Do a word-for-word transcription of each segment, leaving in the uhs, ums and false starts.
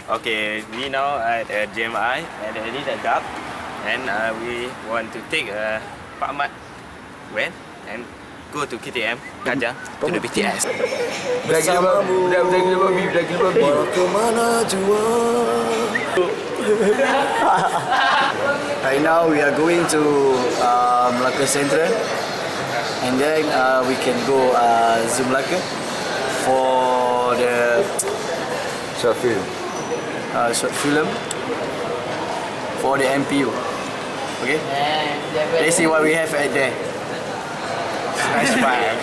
Okay, we now at uh, G M I and uh, this is a duck, and uh, we want to take uh, Pak Mat when and go to K T M Kajang to the B T S. Bersamamu, walau kemana jua. Right now we are going to uh, Melaka Central, and then uh, we can go uh, Zoom Melaka for the short film. Uh, short film for the M P U. Okay, let's see what we have at there. Nice vibe.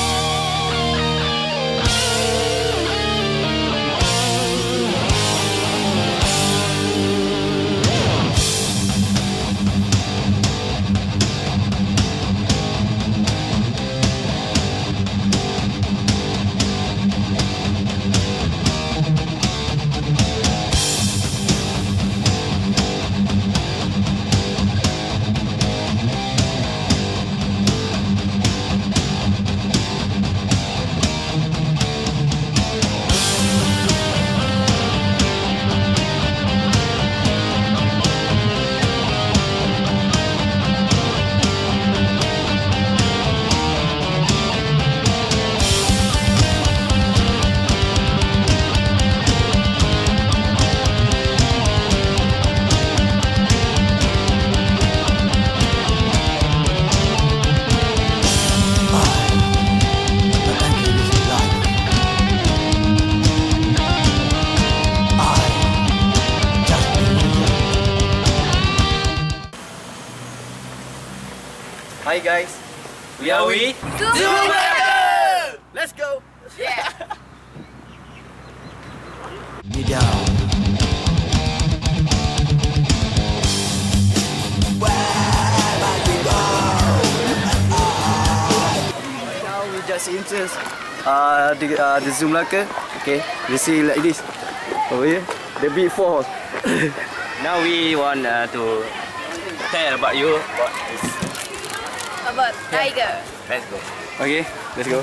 Hi guys, we are we Zoom! Let's go! Yeah! Me down. Now we just enter uh, the, uh, the Zoom Melaka. Okay, you see like this. Over here, the big fall. Now we want uh, to tell about you about this. About tiger. Let's go. Okay, let's go.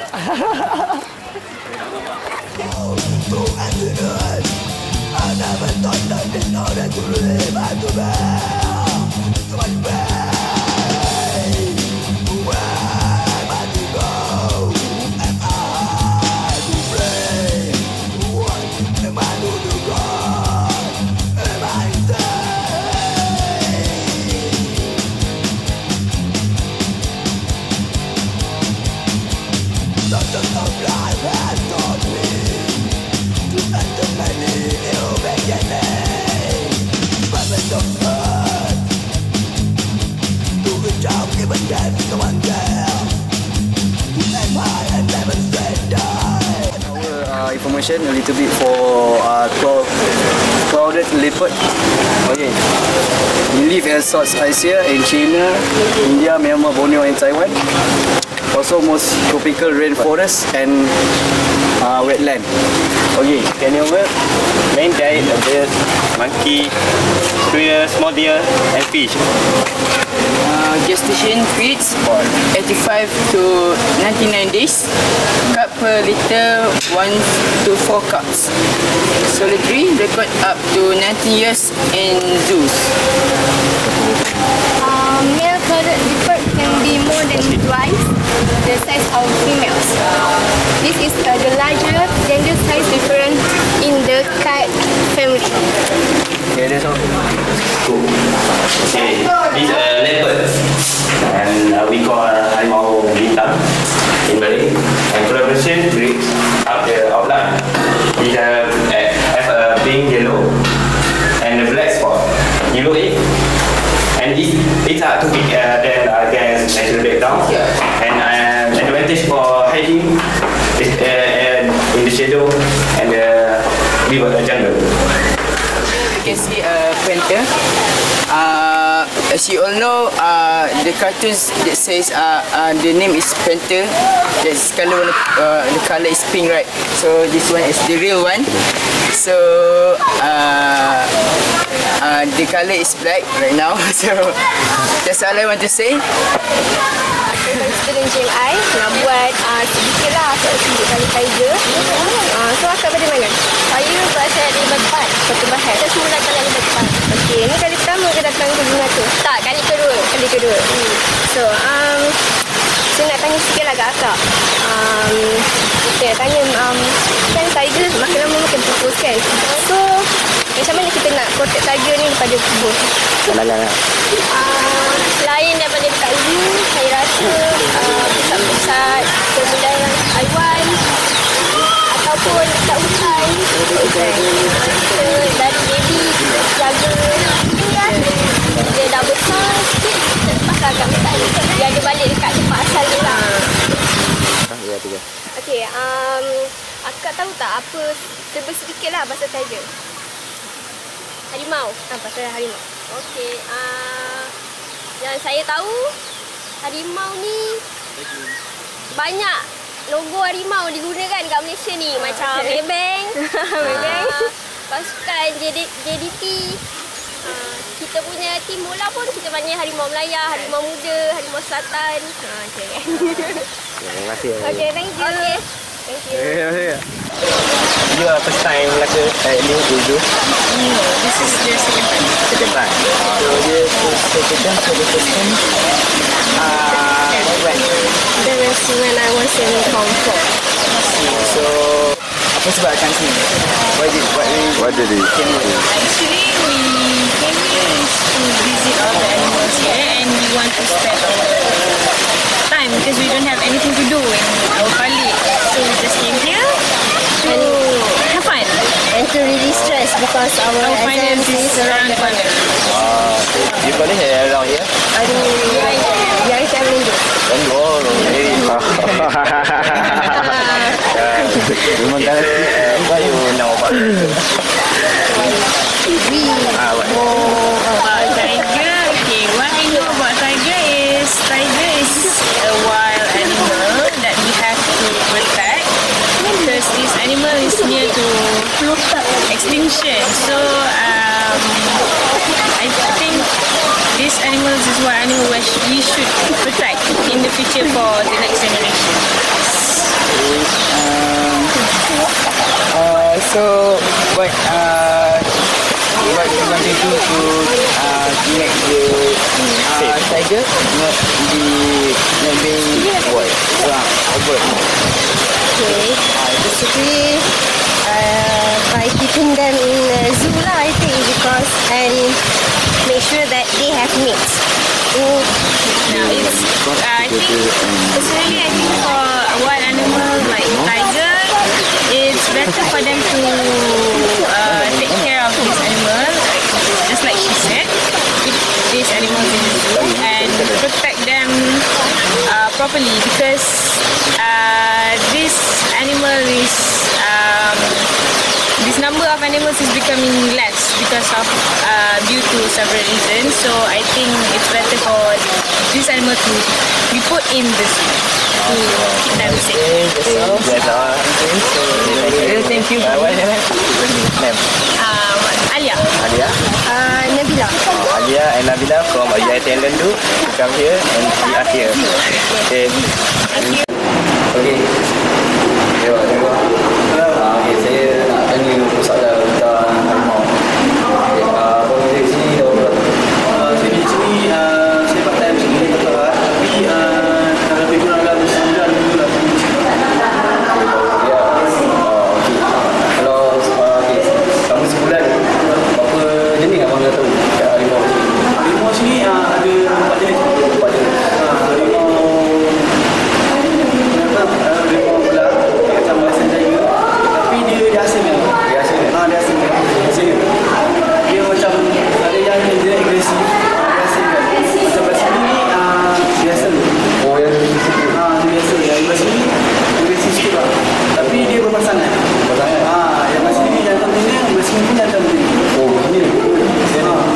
Uh, information a little bit for uh, clouded leopard. Okay, we live in South Asia, in China, India, Myanmar, Borneo, and Taiwan. Also, most tropical rainforest and uh, wetland. Okay, carnivore, main diet of birds, monkey, squirrel, small deer, and fish. Uh, gestation feeds eighty-five to ninety-nine days. Cup per liter one to four cups. Solitary record up to ninety years in zoos. Uh, male colored leopard can be more than twice the size of females. This is uh, the larger gender size difference in the cat family. Okay, that's all. Cool. Okay, these are leopards, and uh, we call harimau bintang in Malay. And collaboration brings up the outline. We have, uh, have a pink yellow and a black spot. You look it, and it, it's hard to pick uh, then against natural background. And uh, advantage for hiding is uh, in the shadow and the river jungle. You can see a panther. Uh, as you all know, uh, the cartoons that says uh, uh, the name is panther. That's color, uh, the color is pink, right? So this one is the real one. So uh, uh, the color is black right now. So that's all I want to say. Student G M I nak buat uh, sedikit lah untuk tunjukkan tiger. Uh, so akak pada mana? Saya berasal dari Batam. So, um, saya nak tanya sikit lah kat akak. Um, saya nak tanya, um, kan tiger makin lama makin pupus kan? So, macam mana kita nak protect tiger ni daripada pupus? Jalan-jalan. Uh, selain daripada dekat zoo, saya rasa uh, pusat-pusat perbudayan haiwan ataupun dekat hutan, kita dari baby kita jaga kan, dia dah besar sikit kita lepaskan kat hutan, dia ada balik dekat tempat asal dia lah. Ya, tiga. Okay, um, akak tahu tak apa, serba sedikit lah pasal tiger? Harimau. Ah, pasal harimau. Okey, uh, yang saya tahu harimau ni banyak logo harimau digunakan kat Malaysia ni, macam okay. Maybank, Maybank, pasukan J D T. Uh, kita punya tim bola pun kita panggil harimau Melaya, harimau muda, harimau selatan. Ha, okey. Terima kasih. Okey, thank you. Okay. Thank you. Terima kasih. You are first time Melaka at ni dulu. No, this is the second time. Second time. So dia second time, so the first time. Uh, when? That was when I was in Hong Kong. So apa sebab akan sini? Why did why What did he? Actually, we came here is to visit all the animals here and we want to spend our time because we don't have anything to do in our Bali. So we just came here to have fun. And to release stress because our, Our exams finals is around the corner. Ah, you got it around here? Aduh, biar kita menunjuk. Oh, okay. Memang kan? What you know about it? Ah, what? About tiger, okay, what I know about tiger is tiger is a wild animal that we have to protect because this animal is near to extinction. So um, I think this animals is one animal which we should protect in the future for the next generation. Um, uh, so what uh, what you want to do to uh, make the uh, tiger not be not being what uh, over? Okay, uh, basically uh, by keeping them in a zoo lah, I think, because and make sure that they have mates. Mm. Now it's uh, I think personally I think for a wild animal like tiger, it's better for them to uh, take care of this animal, like, just like she said, keep these animals in the zoo and protect them uh, properly because uh, this animal is um, this number of animals is becoming less because of uh, due to several reasons. So I think it's better for this animal to be put in the zoo to keep them safe. That's all. Thank you. Uh, what is your name? Uh, Alia. Alia. Uh, Nabila. Oh, Alia and Nabila from U I T N Lendu to come here and we are here. Okay. Okey. Tengok, tengok. Ah, okey, saya nak tanya soalan tentang harimau. Okey, ah, apa benda di sini dah berapa? Uh, saya di sini, uh, saya part time sini betul lah. Tapi uh, lebih kurang dalam sebulan dulu lah. Ya. Oh, okey. Kalau ah, okey, selama sebulan berapa jenis abang dah tahu kat harimau sini? Harimau sini uh, ada empat jenis. Empat jenis. Uh, harimau harimau pula macam malaysian tiger. Tapi dia dia asing kan? Dia asing kan? Ah, dia asing kan? Asing kan? Dia macam ada yang dia agresif. Dia asing kan? Macam kat sini ni uh, biasa. Oh, yang di sini. Ah, dia biasa. Yang kat sini agresif sikit lah. Tapi dia berpasangan. Berpasangan? Ah, yang kat sini jantan betina, yang kat sini pun jantan betina. Oh, begini. Sini. Ah,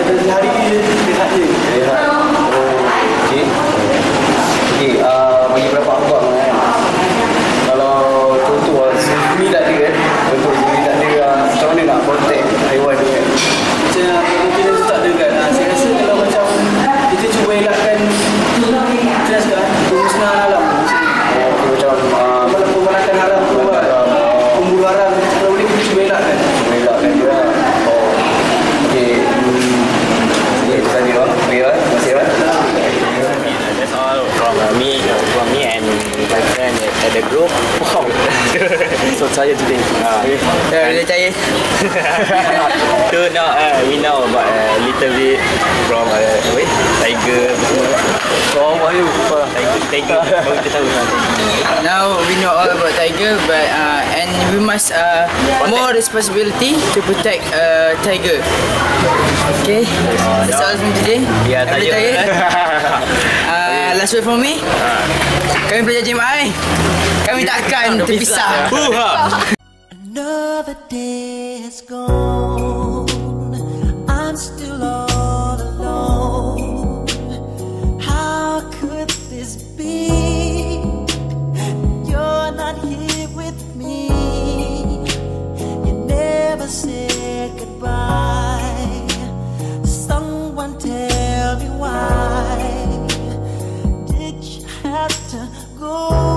hari ni rehat je. Rehat. Oh, okey. Okey, uh, bagi berapa abang kan? Kalau contoh sini tak ada kan? Contoh sini tak ada, uh, macam mana nak protect haiwan tu kan? Macam mungkin tu tak ada kan. Ha, saya rasa kalau macam kita cuba elakkan macam sekarang pemusnahan alam tu. Oh, okay, macam uh, Malah pemanakan haram tu kan. Pemburu haram kalau boleh kita cuba elakkan. elakkan dia lah. Oh, okey. Hmm. Okay, itu saja bang. Okey bang, terima kasih bang. That's all from uh, me, from me and my friend at, at the group. Wow. So saya today. Uh, Dah boleh percaya. so now uh, we know about a uh, little bit from uh, wait, tiger apa semua. So how are you? Tiger, tiger. Baru kita tahu tentang tiger. Now we know all about tiger, but uh, and we must uh, more responsibility to protect uh, tiger. Okay, that's all from today. Ya, Dah boleh tiger. percaya? Uh, last word from me. Kami pelajar G M I. Kami takkan terpisah. Another day has gone. I'm still all alone. How could this be? You're not here with me. You never said goodbye. Someone tell me why did you have to go?